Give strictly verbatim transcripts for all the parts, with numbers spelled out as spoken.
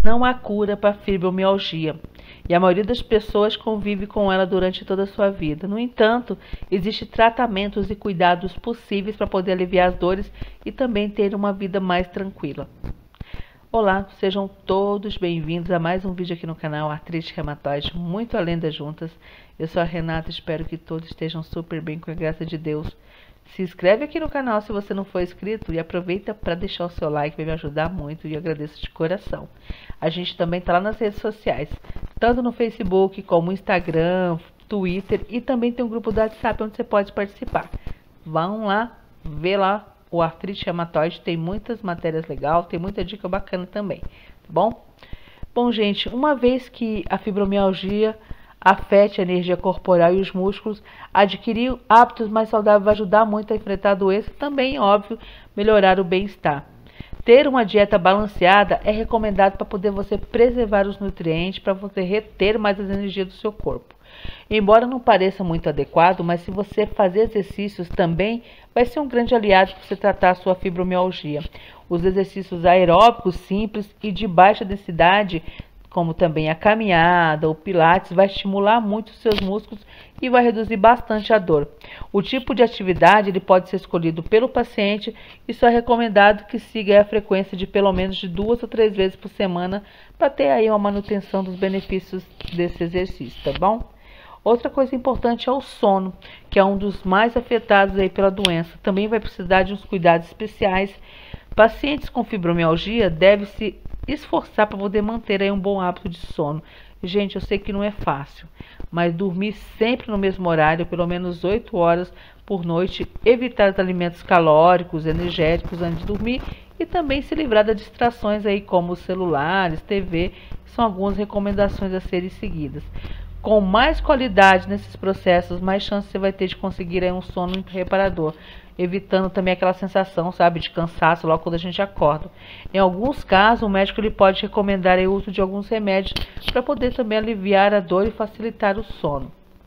Não há cura para a fibromialgia e a maioria das pessoas convive com ela durante toda a sua vida. No entanto, existem tratamentos e cuidados possíveis para poder aliviar as dores e também ter uma vida mais tranquila. Olá, sejam todos bem-vindos a mais um vídeo aqui no canal Artrite Reumatoide, muito além das juntas. Eu sou a Renata, espero que todos estejam super bem com a graça de Deus. Se inscreve aqui no canal se você não for inscrito e aproveita para deixar o seu like, vai me ajudar muito e eu agradeço de coração. A gente também está lá nas redes sociais, tanto no Facebook como no Instagram, Twitter e também tem um grupo do WhatsApp onde você pode participar. Vão lá, vê lá o Artrite Reumatoide, tem muitas matérias legais, tem muita dica bacana também, tá bom? Bom, gente, uma vez que a fibromialgia afete a energia corporal e os músculos, adquirir hábitos mais saudáveis vai ajudar muito a enfrentar a doença e também, óbvio, melhorar o bem-estar. Ter uma dieta balanceada é recomendado para poder você preservar os nutrientes, para você reter mais as energias do seu corpo. Embora não pareça muito adequado, mas se você fazer exercícios também, vai ser um grande aliado para você tratar a sua fibromialgia. Os exercícios aeróbicos simples e de baixa densidade, como também a caminhada, o pilates, vai estimular muito os seus músculos e vai reduzir bastante a dor. O tipo de atividade ele pode ser escolhido pelo paciente e só é recomendado que siga a frequência de pelo menos de duas ou três vezes por semana para ter aí uma manutenção dos benefícios desse exercício, tá bom? Outra coisa importante é o sono, que é um dos mais afetados aí pela doença. Também vai precisar de uns cuidados especiais. Pacientes com fibromialgia devem se esforçar para poder manter aí um bom hábito de sono. Gente, eu sei que não é fácil, mas dormir sempre no mesmo horário, pelo menos oito horas por noite, evitar os alimentos calóricos, energéticos antes de dormir e também se livrar das distrações aí como celulares, T V, são algumas recomendações a serem seguidas. Com mais qualidade nesses processos, mais chance você vai ter de conseguir aí um sono reparador, evitando também aquela sensação, sabe, de cansaço logo quando a gente acorda. Em alguns casos, o médico ele pode recomendar o uso de alguns remédios para poder também aliviar a dor e facilitar o sono.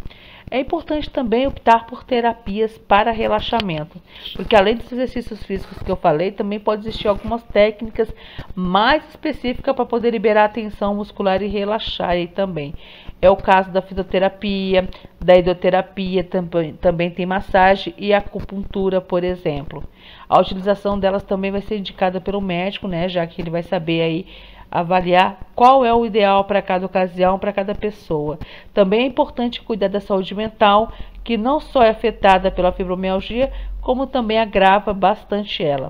É importante também optar por terapias para relaxamento, porque além dos exercícios físicos que eu falei, também pode existir algumas técnicas mais específicas para poder liberar a tensão muscular e relaxar aí também. É o caso da fisioterapia, da hidroterapia, também, também tem massagem e acupuntura, por exemplo. A utilização delas também vai ser indicada pelo médico, né, já que ele vai saber aí avaliar qual é o ideal para cada ocasião, para cada pessoa. Também é importante cuidar da saúde mental, que não só é afetada pela fibromialgia, como também agrava bastante ela.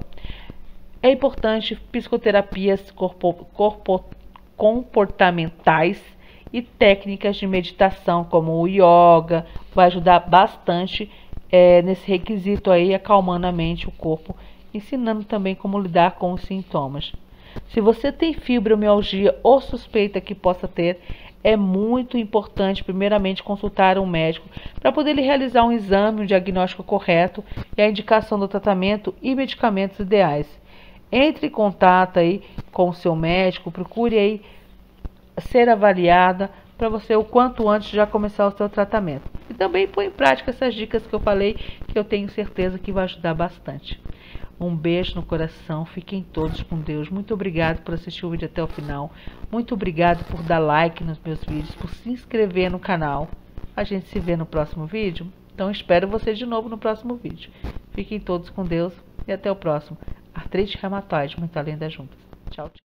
É importante psicoterapias corpo, corpo, comportamentais e técnicas de meditação, como o yoga, vai ajudar bastante é, nesse requisito aí, acalmando a mente, o corpo, ensinando também como lidar com os sintomas. Se você tem fibromialgia ou suspeita que possa ter, é muito importante primeiramente consultar um médico para poder lhe realizar um exame, um diagnóstico correto e a indicação do tratamento e medicamentos ideais. Entre em contato aí com o seu médico, procure aí ser avaliada para você o quanto antes já começar o seu tratamento. E também põe em prática essas dicas que eu falei, que eu tenho certeza que vai ajudar bastante. Um beijo no coração, fiquem todos com Deus. Muito obrigado por assistir o vídeo até o final. Muito obrigado por dar like nos meus vídeos, por se inscrever no canal. A gente se vê no próximo vídeo. Então espero você de novo no próximo vídeo. Fiquem todos com Deus e até o próximo. Artrite Reumatoide, muito além das juntas. Tchau, tchau.